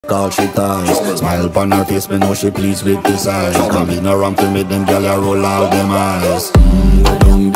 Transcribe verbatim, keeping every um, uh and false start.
all she ties. Smile upon her face, me know she pleased with this eyes. Come in around to make them gyal a roll out them eyes. Mm,